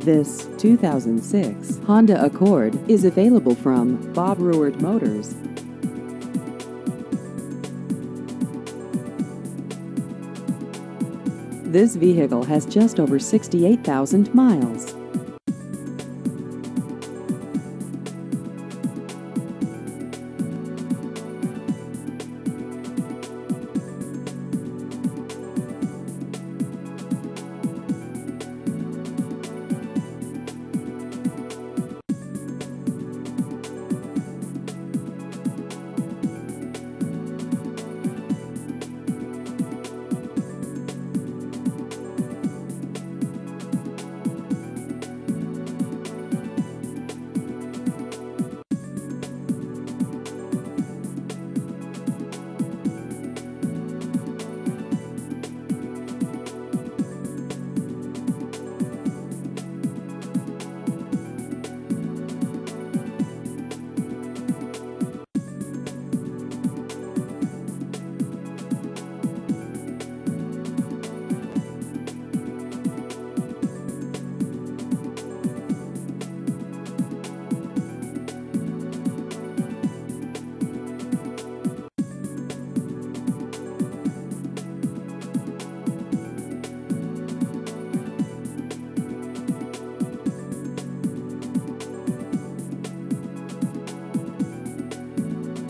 This 2006 Honda Accord is available from Bob Ruard Motors. This vehicle has just over 68,000 miles.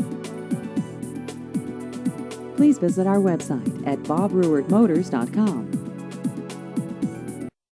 Please visit our website at bobruardmotors.com.